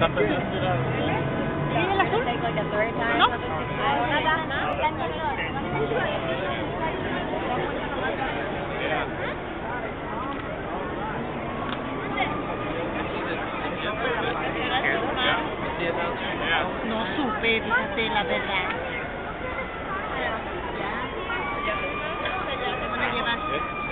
¿Y el azul? ¿No? No supe, fíjate, la verdad. ¿Cómo la llevas?